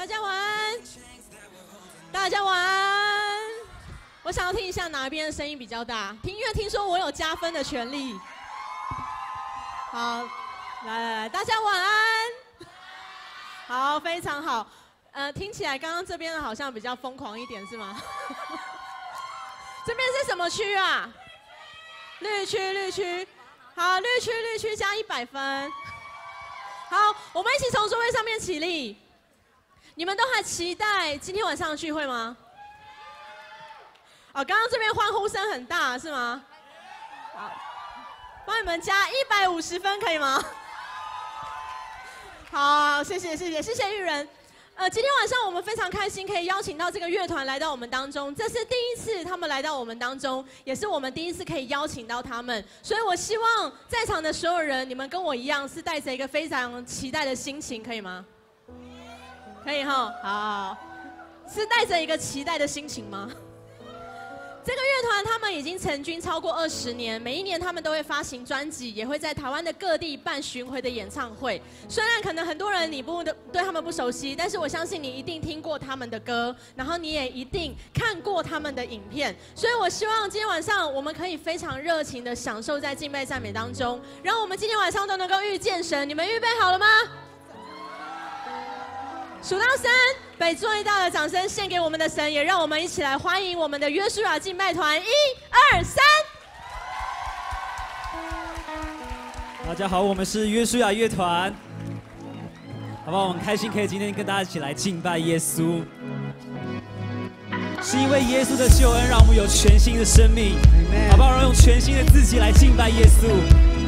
大家晚安，大家晚安。我想要听一下哪边的声音比较大。听音乐，听说我有加分的权利。好，来，大家晚安。好，非常好。听起来刚刚这边的好像比较疯狂一点，是吗？这边是什么区啊？绿区。好，绿区加100分。好，我们一起从座位上面起立。你们都还期待今天晚上的聚会吗？刚刚这边欢呼声很大，是吗？好，帮你们加150分，可以吗？好，谢谢玉人。今天晚上我们非常开心，可以邀请到这个乐团来到我们当中，这是第一次他们来到我们当中，也是我们第一次可以邀请到他们，所以我希望在场的所有人，你们跟我一样是带着一个非常期待的心情，可以吗？可以哈，好，是带着一个期待的心情吗？这个乐团他们已经成军超过20年，每一年他们都会发行专辑，也会在台湾的各地办巡回的演唱会。虽然可能很多人你对他们不熟悉，但是我相信你一定听过他们的歌，然后你也一定看过他们的影片。所以我希望今天晚上我们可以非常热情的享受在敬拜赞美当中，让我们今天晚上都能够遇见神。你们预备好了吗？数到3，把最大的掌声献给我们的神，也让我们一起来欢迎我们的约书亚敬拜团。1、2、3。 大家好，我们是约书亚乐团，好不好？我们开心可以今天跟大家一起来敬拜耶稣，是因为耶稣的救恩，让我们有全新的生命，好不好？让我们用全新的自己来敬拜耶稣。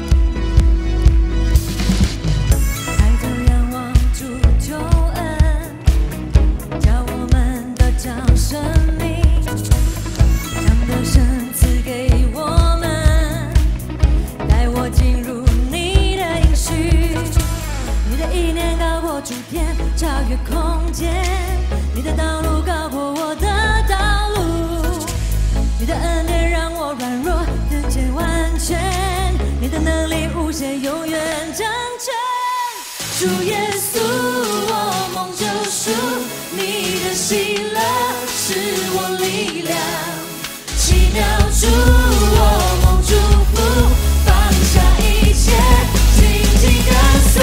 生命，将得胜赐给我们，带我进入你的应许。你的意念高过诸天，超越空间。你的道路高过我的道路。你的恩典让我软弱更见完全。你的能力无限，永远掌权。主耶稣，我蒙救赎，你的喜乐是我力量，奇妙主，我蒙祝福，放下一切，紧紧跟随。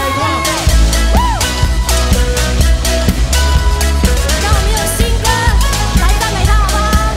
让我们有新歌来赞美他，好吗？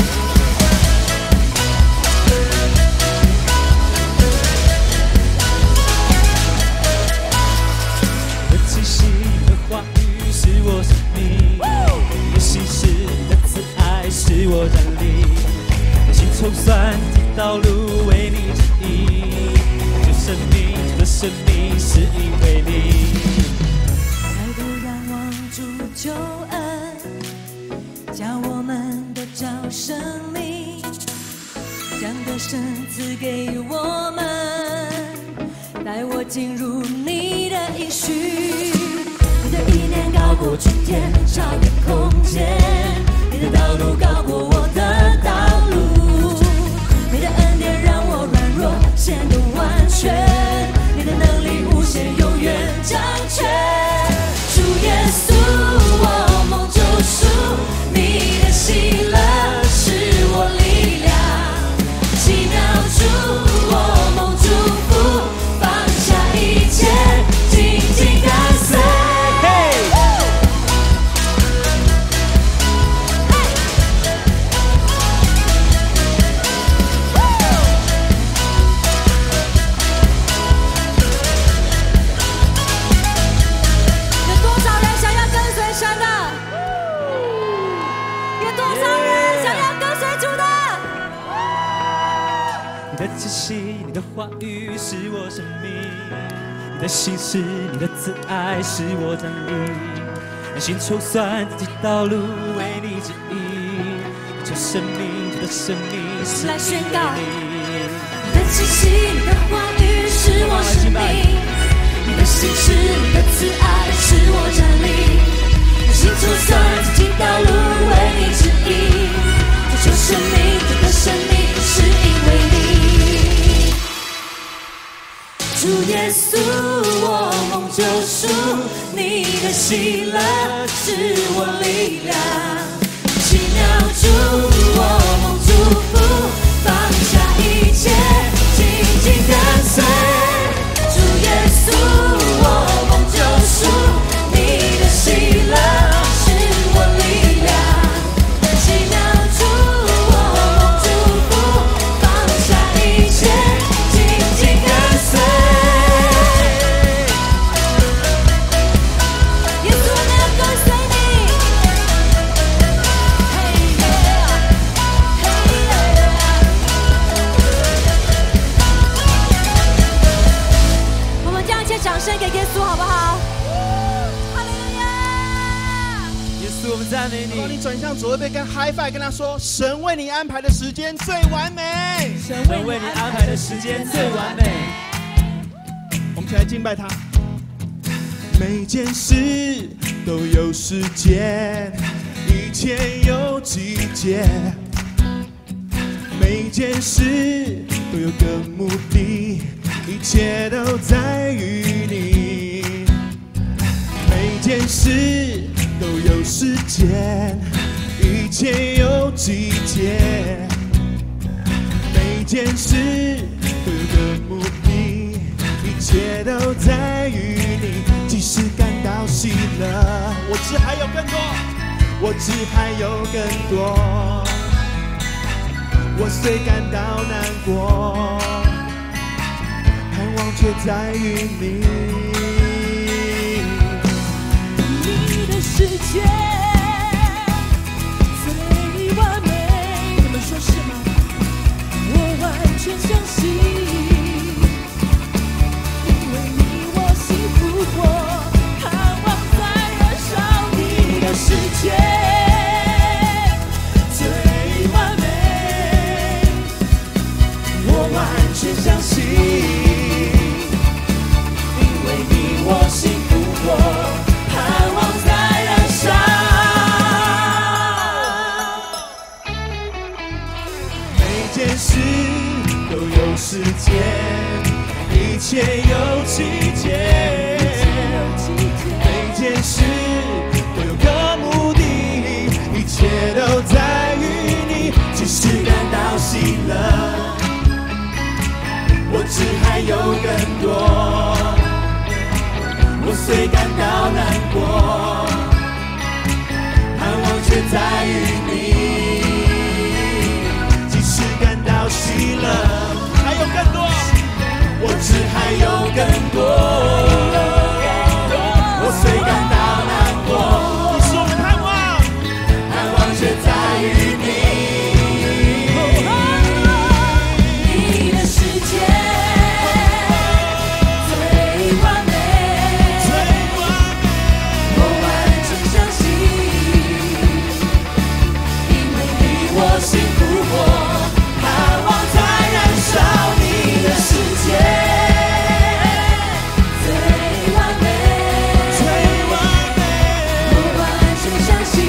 你的气息，你的话语是我生命，你的心事，你的慈爱是我站立，心筹算道路为你指引，主的生命是因为你。 抬头仰望主救恩，将我们的造生命，将得胜赐给我们，带我进入你的应许。你的意念高过诸天，超越空间。你的道路高过我的道路。你的恩典让我软弱显得完全。你的能力无限，永远掌权。主耶稣，我蒙救赎，你的喜乐是我力量。奇妙主，我蒙祝福，放下一切，紧紧跟随。 气息，你的话语是我生命，你的心事，你的慈爱是我站立，人心筹算自己道路为你指引，这生命，这的生命是来宣告你的气息，你的话语是我生命，你的心事，你的慈爱是我站立，人心筹算自己道路为你指引，这生命，这的生命是因为你。主耶稣，我蒙救赎，你的喜乐是我力量，奇妙主我梦祝福，放下一切，紧紧跟随。主耶稣，我梦救赎，你的喜乐是我力量，奇妙主我梦祝福，放下一切，紧紧跟随。耶稣，我们要跟随你。我们将一切掌声给耶稣，好不好？哈利路亚！ 耶稣，我们赞美让你你。 转向左右边跟 high five， 跟他说：神为你安排的时间最完美。 神为你安排的时间最完美。 我们一起来敬拜他。每件事都有时间，一切有季节。每件事都有个目的，一切都在于你。每件事都有时间，一切有季节。每件事都有个目的，一切都在于你。即使感到喜乐，我知还有更多，我知还有更多。我虽感到难过，盼望却在于你。 你的世界最完美，你们说是吗？我完全相信，因为你我幸福过，盼望在燃烧。你的世界最完美，我完全相信，因为你我幸福过，盼望在燃烧。 每件事都有时间，一切有季节。每件事都有个目的，一切都在于你。即使感到喜乐，我知还有更多。我虽感到难过，盼望却在于你。即使感到喜乐，还有更多。我知还有更多。我虽感到难过，你是我们盼望，盼望却在于你。 你的世界最完美，我完全相信，因为你我幸福过，盼望在燃烧。你的世界最完美，我完全相信，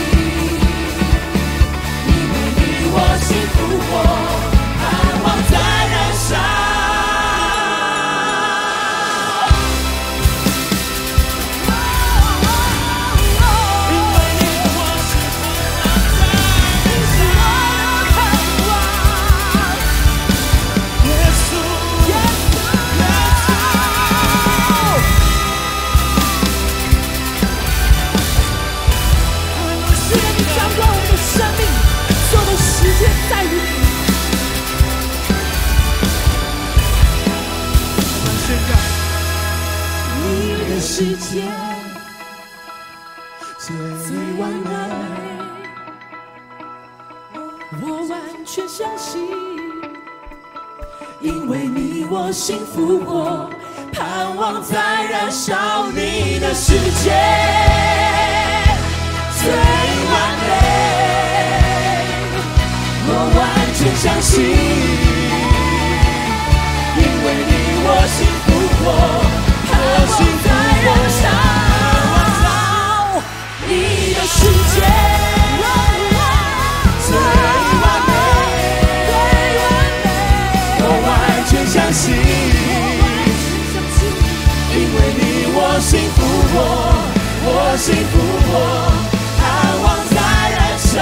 因为你我幸福过，盼望在燃烧。是的，你掌管我们的生命，所有的时间在于你。你的世界最最完完美。 美，我完全相信，因为你我幸福过，盼望在燃烧。你的世界最完美，我完全相信，因为你我幸福过，盼望在燃烧。你的世界最完美，我完全相信，因为你我幸福过。 信复活，盼望在燃烧。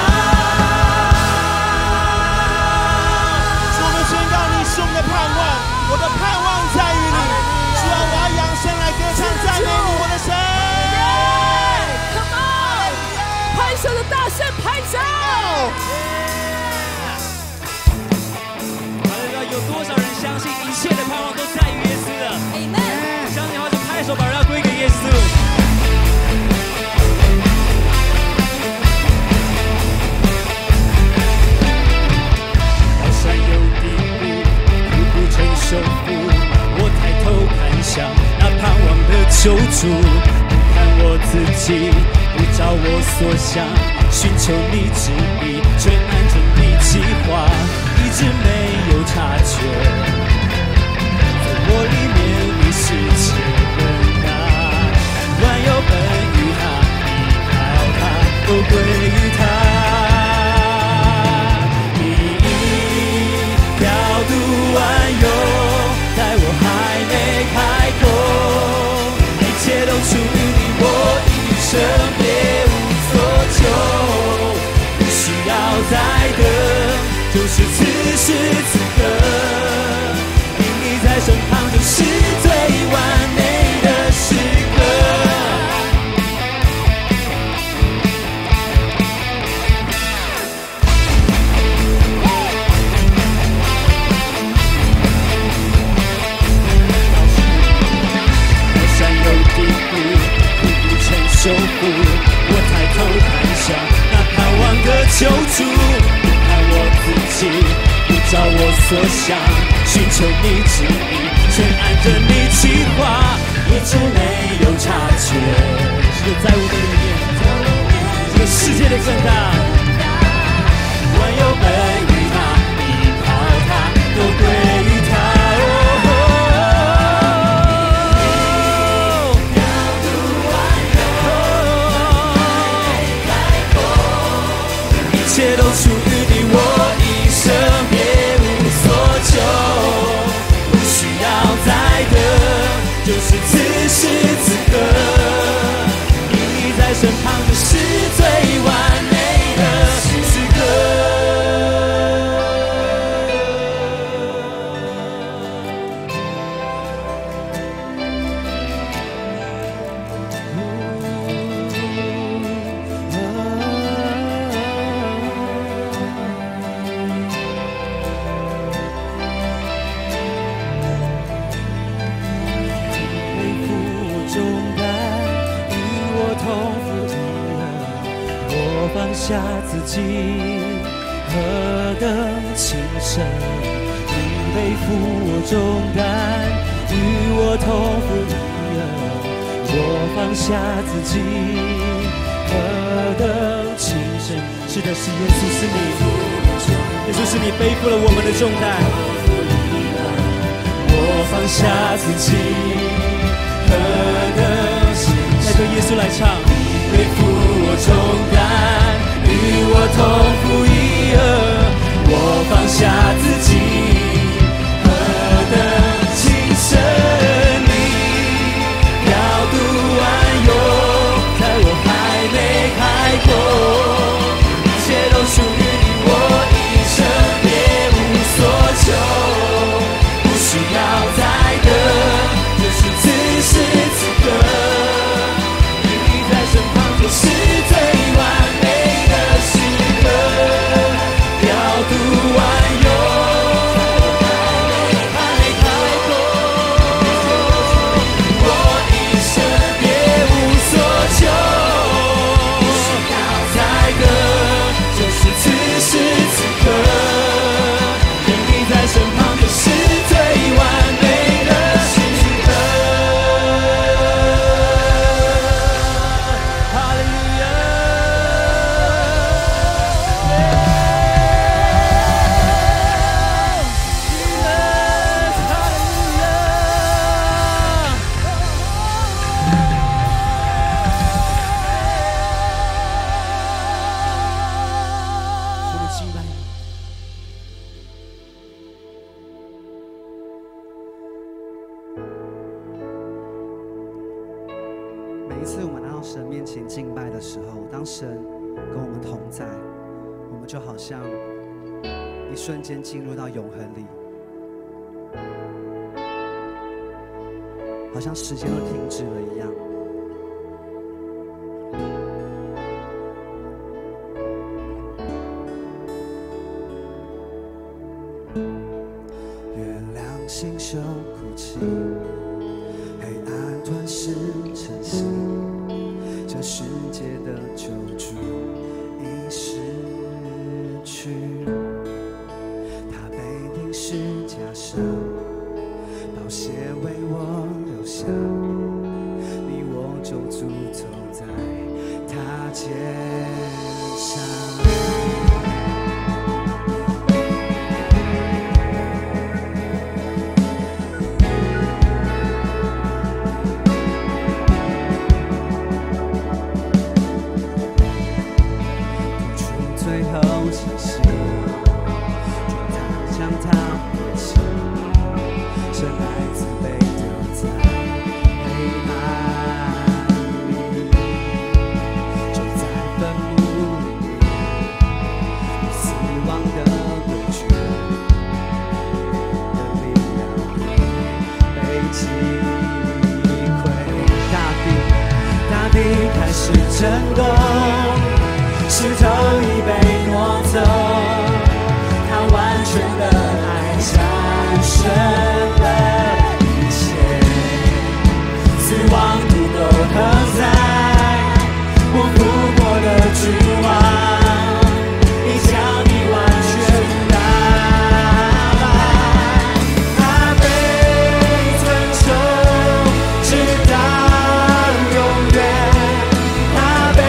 主，我们宣告你是我们的盼望，我的盼望在于你。主啊，我要扬声来歌唱赞美你，我的神。 Come on， 拍手的大声拍手。 有多少人相信一切的盼望都在于耶稣的 Amen。 相信的话就拍手，把荣耀归给耶稣。高山有低谷，苦不成首富。我抬头看向那盼望的救主，不看我自己，不照我所想，寻求你旨意，却按着你计划，一直没有察觉。在我里面你世界更大，万有本于他，依靠他，都归于他。你调度万有，在我还没开口，一切都属于你，我一生别无所求，不需要再等，就是此时此刻，有你在身旁就是最完美的时刻。高山有低谷，苦不成首富，我抬头看向那盼望的救主，不看我自己，不照我所想，寻求你旨意，全按着你计划，一直没有察觉。只有在我的里面，这个世界的更大，万有本于他，依靠他，都归于他。一切都属于你，我一生别无所求，不需要再等，就是此时此刻，有你在身旁就是最完美的时刻。放下自己，何等轻省！你背负我重担，与我同负一軛。我放下自己，何等轻省！是的，是耶稣，是你，耶稣是你背负了我们的重担。我放下自己，何等轻省！再对耶稣来唱。背负我重担，与我同负一軛，我放下自己，何等轻省！你调度万有，在我还没开口，一切都属于你，我一生别无所求，不需要再等，就是此时此刻。是最完美的时刻，调度万有。 的时候，当神跟我们同在，我们就好像一瞬间进入到永恒里，好像时间都停止了一样。月亮星宿哭泣，黑暗吞噬晨曦，这世界的救主已逝去。他被钉十架上，宝血为我留下，你我就诅咒在他肩上。最后气息，就他将他撇弃，生孩子被丢在黑暗里，就在坟墓里，死亡的诡谲的力量被击溃，大地开始震动。石头已被挪走，他完全的爱战胜了一切。死亡土狗何在？我复活的君王，已将你完全打败。他被尊崇，直到永远。他被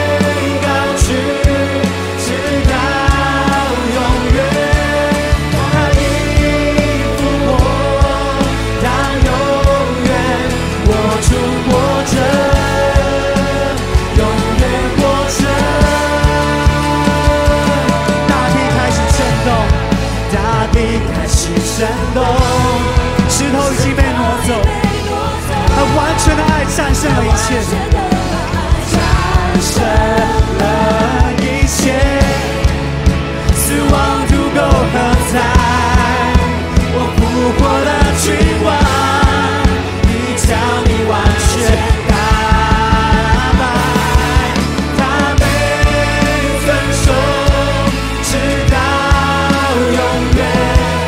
震动，石头已经被挪走，他完全的爱战胜了一切，战胜了一切。死亡土狗何在？我复活的君王，已将你完全打败。他被尊崇，直到永远。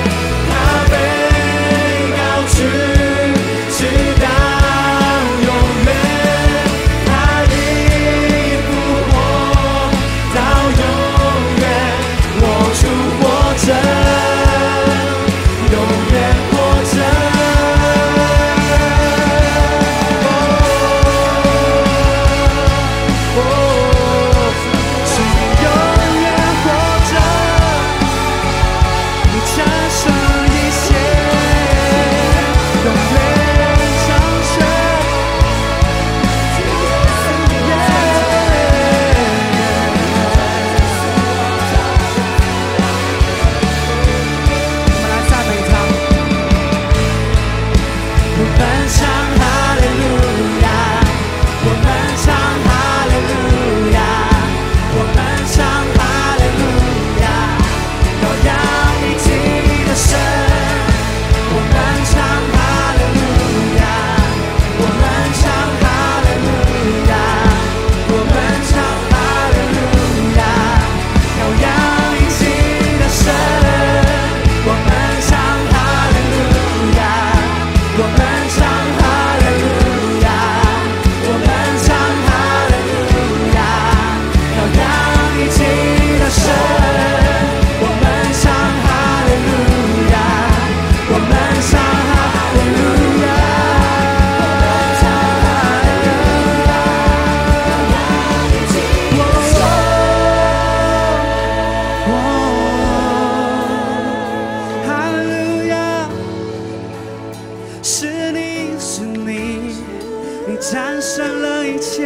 战胜了一切，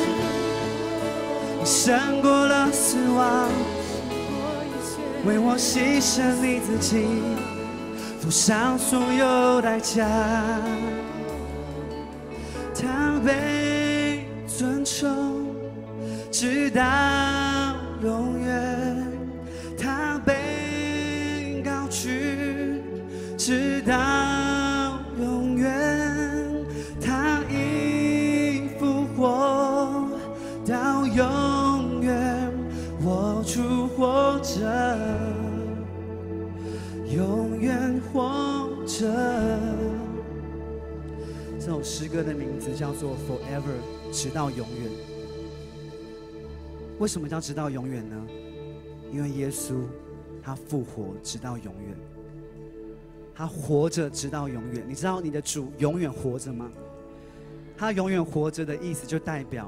你胜过了死亡，为我牺牲你自己，付上所有代价。他被尊崇， 直到永远。他被高举，直到永远。他已复活，到永远，我主活着，永远活着。这首诗歌的名字叫做 Forever， 直到永远。为什么叫直到永远呢？因为耶稣他复活直到永远，他活着直到永远。你知道你的主永远活着吗？他永远活着的意思就代表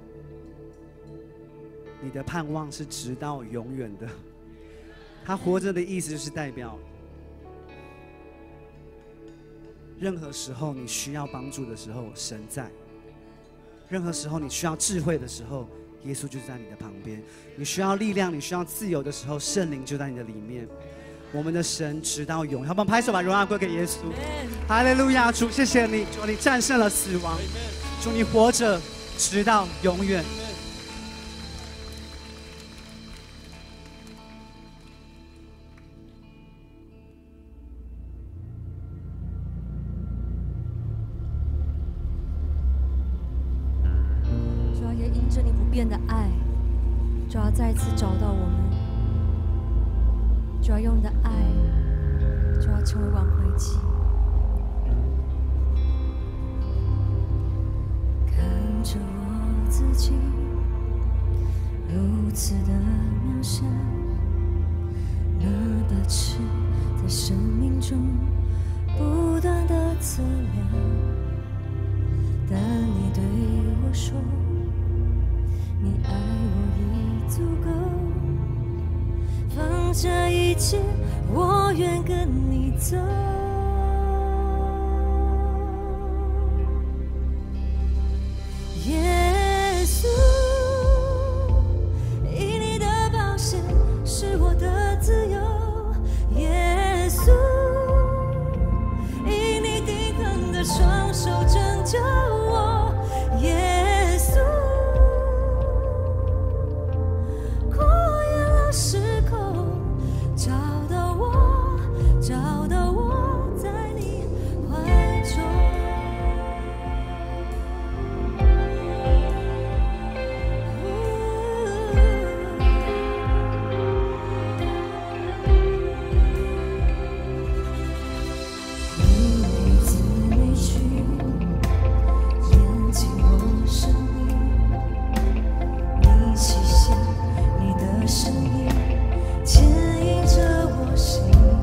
你的盼望是直到永远的。他活着的意思就是代表任何时候你需要帮助的时候，神在；任何时候你需要智慧的时候，耶稣就在你的旁边；你需要力量、你需要自由的时候，圣灵就在你的里面。我们的神直到永远，好不好？拍手把荣耀归给耶稣。哈利路亚！主，谢谢你，主，你战胜了死亡，主，你活着直到永远。 主要也因着你不变的爱，主要再次找到我们，主要用你的爱，主要成为挽回剂。看着我自己如此的渺小，那把尺在生命中不断的测量，但你对我说，你爱我已足够，放下一切，我愿跟你走。耶稣，以你的宝血是我的自由。耶稣，以你定恒的双手拯救我。耶稣，跨越了时空，找到我，找到我在你怀中。你每字每句演进我生命，你气息，你的声音牵引着我心，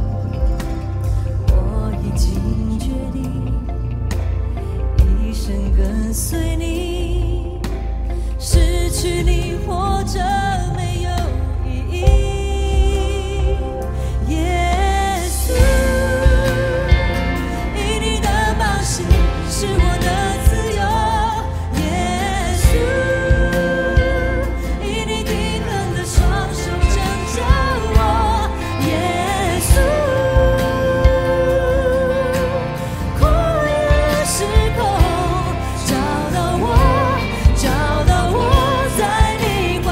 我已经决定一生跟随你，失去你活着没有意义。耶稣，以你的宝血是我的自由。耶稣，以你定恒的双手拯救我。耶稣，跨越了时空，找到我，找到我在你怀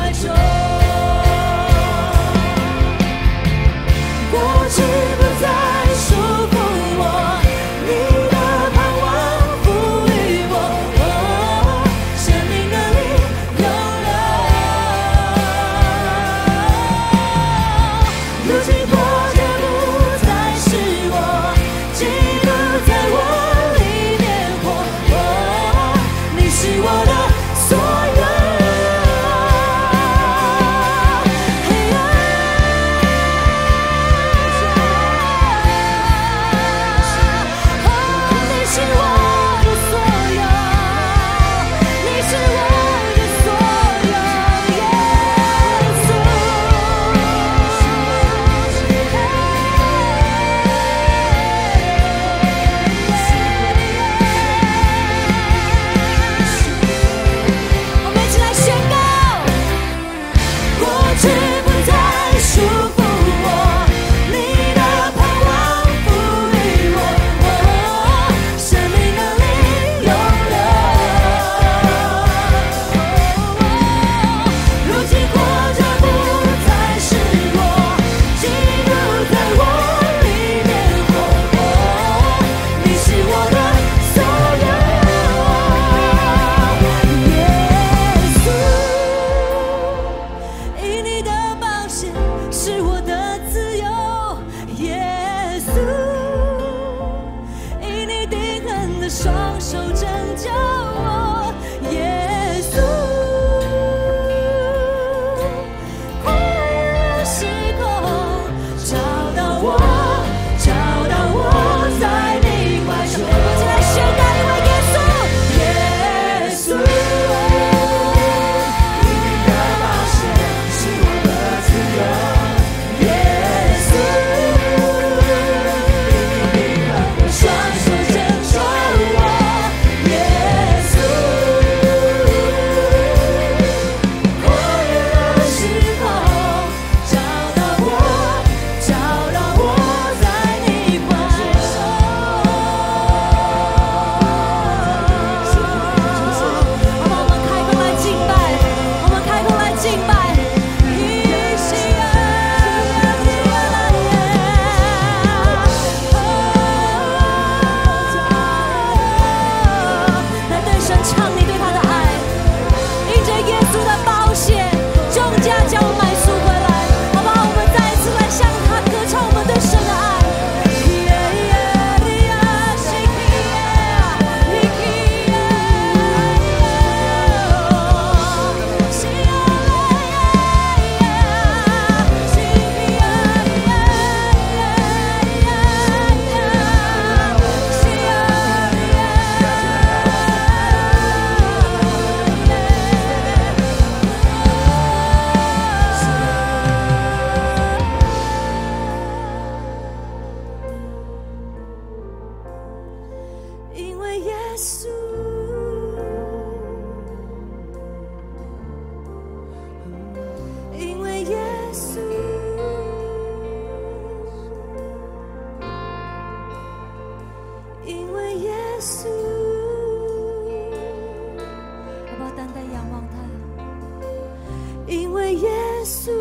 耶稣，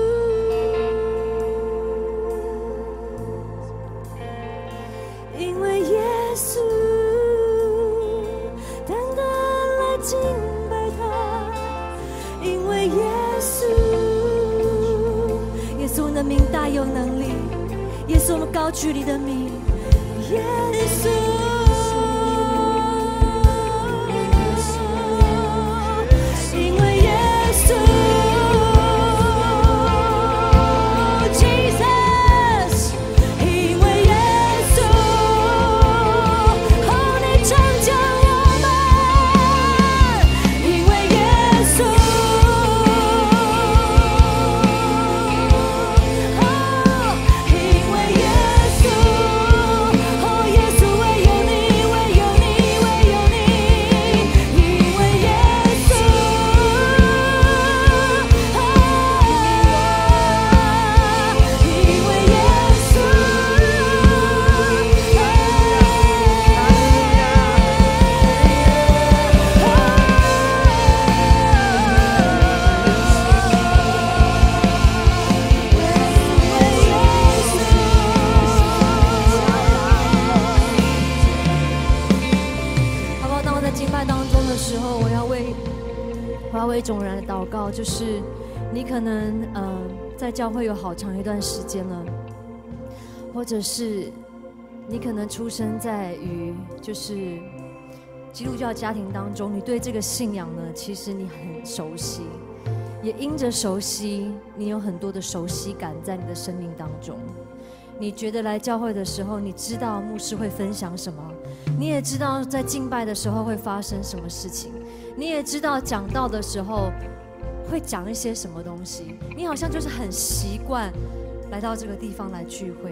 因为耶稣，单单来敬拜他，因为耶稣，耶稣你的名大有能力，耶稣我们高举你的名，耶稣。众人的祷告，就是你可能在教会有好长一段时间了，或者是你可能出生在于就是基督教家庭当中，你对这个信仰呢，其实你很熟悉，也因着熟悉，你有很多的熟悉感在你的生命当中。你觉得来教会的时候，你知道牧师会分享什么，你也知道在敬拜的时候会发生什么事情，你也知道讲道的时候会讲一些什么东西，你好像就是很习惯来到这个地方来聚会。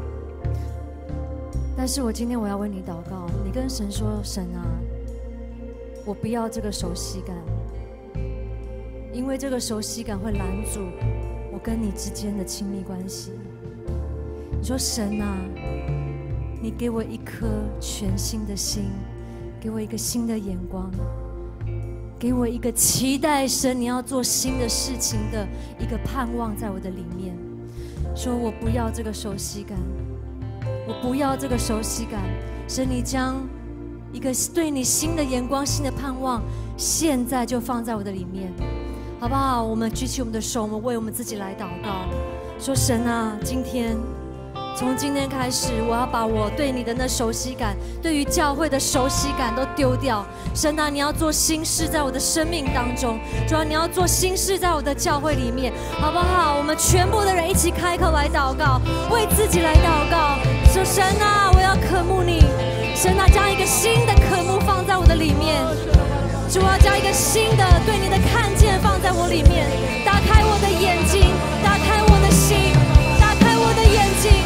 但是我今天我要为你祷告，你跟神说，神啊，我不要这个熟悉感，因为这个熟悉感会拦阻我跟你之间的亲密关系。你说，神啊，你给我一颗全新的心，给我一个新的眼光，给我一个期待神你要做新的事情的一个盼望在我的里面。说我不要这个熟悉感，我不要这个熟悉感。神，你将一个对你新的眼光、新的盼望，现在就放在我的里面，好不好？我们举起我们的手，我们为我们自己来祷告，说，神啊，从今天开始，我要把我对你的那熟悉感，对于教会的熟悉感都丢掉。神啊，你要做新事在我的生命当中，主要你要做新事在我的教会里面，好不好？我们全部的人一起开口来祷告，为自己来祷告，说，神啊，我要渴慕你。神啊，将一个新的渴慕放在我的里面，主要将一个新的对你的看见放在我里面，打开我的眼睛，打开我的心，打开我的眼睛。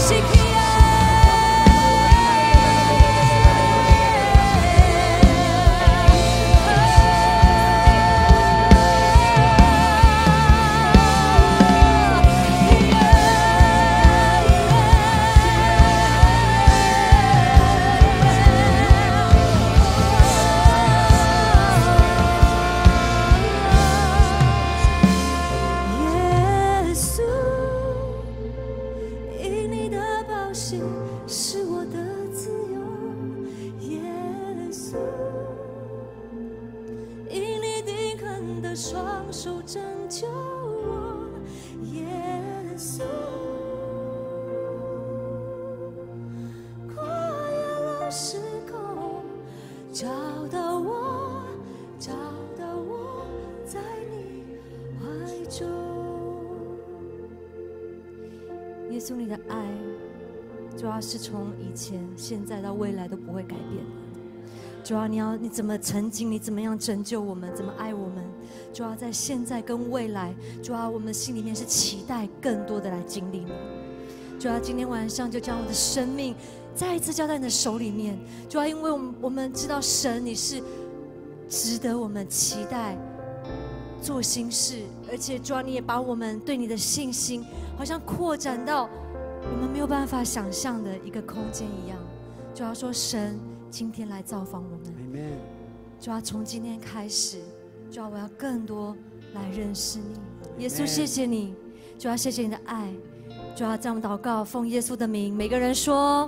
耶稣，你的爱主要是从以前、现在到未来都不会改变的。主要你怎么曾经，你怎么样拯救我们，怎么爱我们，主要在现在跟未来，主要我们心里面是期待更多的来经历你。主要今天晚上就将我的生命再一次交在你的手里面。主要因为我们知道神你是值得我们期待做新事，而且主要你也把我们对你的信心好像扩展到我们没有办法想象的一个空间一样。主要说，神今天来造访我们，主要从今天开始，主要我要更多来认识你。 耶稣，谢谢你，主要谢谢你的爱，主要这样祷告，奉耶稣的名，每个人说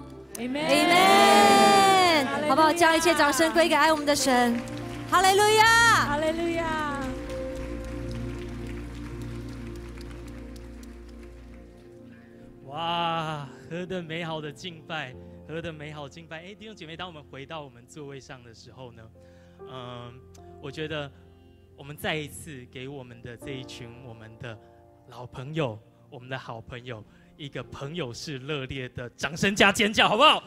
Amen， 好不好？将一切掌声归给爱我们的神，哈利路亚， 哈利路亚。 哇，何等美好的敬拜，何等美好敬拜！哎，弟兄姐妹，当我们回到我们座位上的时候呢，我觉得我们再一次给我们的这一群我们的老朋友，我们的好朋友，一个朋友式热烈的掌声加尖叫，好不好？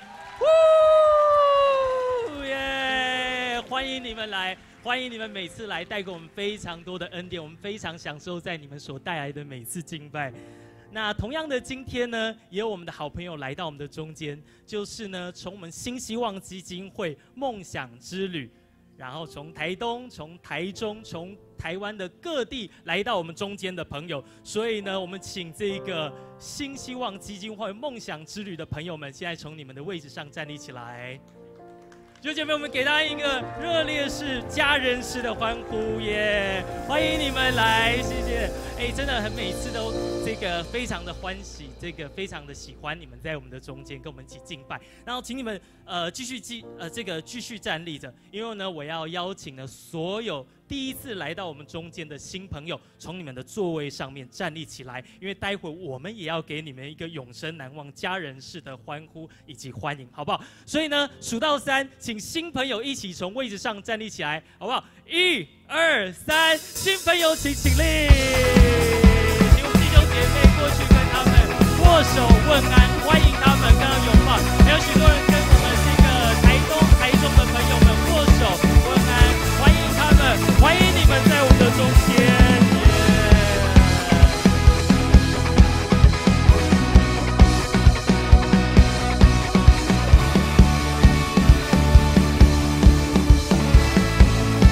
耶！欢迎你们来，欢迎你们每次来，带给我们非常多的恩典，我们非常享受在你们所带来的每次敬拜。那同样的，今天呢，也有我们的好朋友来到我们的中间，就是呢，从我们新希望基金会梦想之旅，然后从台东、从台中、从台湾的各地来到我们中间的朋友，所以呢，我们请这个新希望基金会梦想之旅的朋友们，现在从你们的位置上站立起来。弟兄姐妹，我们给大家一个热烈式、家人式的欢呼耶！欢迎你们来，谢谢。哎，真的很每次都这个非常的欢喜，这个非常的喜欢你们在我们的中间跟我们一起敬拜。然后请你们继续站立着，因为呢，我要邀请呢所有第一次来到我们中间的新朋友，从你们的座位上面站立起来，因为待会我们也要给你们一个永生难忘家人式的欢呼以及欢迎，好不好？所以呢，数到3，请新朋友一起从位置上站立起来，好不好？1、2、3，新朋友请起立，请我们弟兄姐妹过去跟他们握手问安，欢迎他们，跟他拥抱。还有许多人跟我们这个台东、台中的朋友们握手问安，欢迎他们，欢迎你们在我们的中间。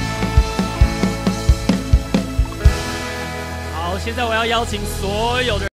现在我要邀请所有的